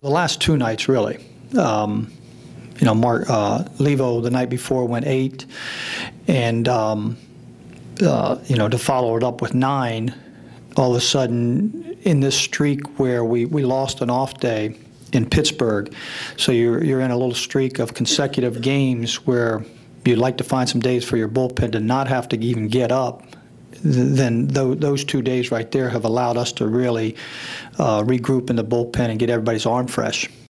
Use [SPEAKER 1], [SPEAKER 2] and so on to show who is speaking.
[SPEAKER 1] The last two nights, really. Levo the night before went 8, and to follow it up with 9, all of a sudden in this streak where we lost an off day in Pittsburgh, so you're in a little streak of consecutive games where you'd like to find some days for your bullpen to not have to even get up. Then those 2 days right there have allowed us to really regroup in the bullpen and get everybody's arm fresh.